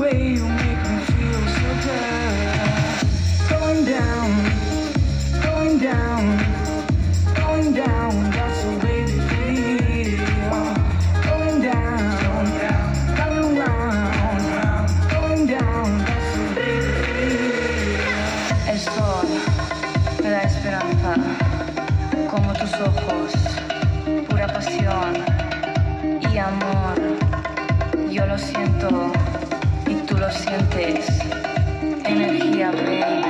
way you make me feel so good. Going down, going down, going down, that's the way we feel. Going down, coming round, going down, that's the way we feel. El sol me da esperanza, como tus ojos, pura pasión y amor. Yo lo siento y tú lo sientes, energía, baby.